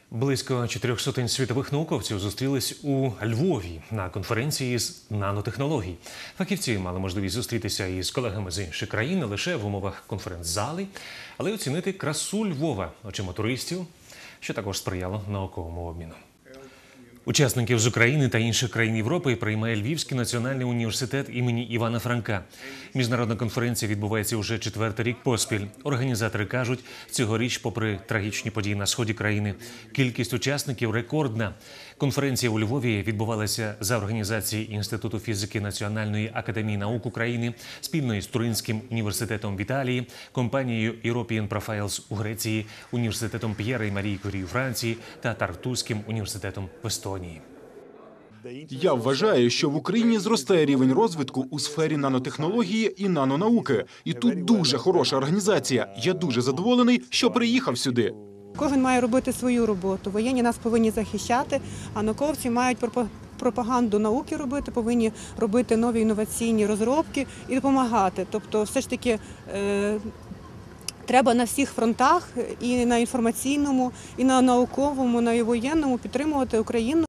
Близько 400 світових науковців зустрілись у Львові на конференції з нанотехнологій. Фахівці мали можливість зустрітися із колегами з інших країн не лише в умовах конференц-зали, але й оцінити красу Львова очима туристів, що також сприяло науковому обміну. Учасників з України та інших країн Європи приймає Львівський національний університет імені Івана Франка. Міжнародна конференція відбувається уже 4-й рік поспіль. Організатори кажуть, цьогоріч, попри трагічні події на сході країни, кількість учасників рекордна. Конференція у Львові відбувалася за організації Інституту фізики Національної академії наук України, спільно із Туринським університетом в Італії, компанією European Profiles у Греції, університетом П'єра і Марії Кюрі у Франції та Тартуським університетом в Естонії. Я вважаю, що в Україні зростає рівень розвитку у сфері нанотехнології і нанонауки. І тут дуже хороша організація. Я дуже задоволений, що приїхав сюди. Кожен має робити свою роботу. Воєнні нас повинні захищати, а науковці мають пропаганду науки робити, повинні робити нові інноваційні розробки і допомагати. Тобто все ж таки треба на всіх фронтах, і на інформаційному, і на науковому, і на воєнному підтримувати Україну.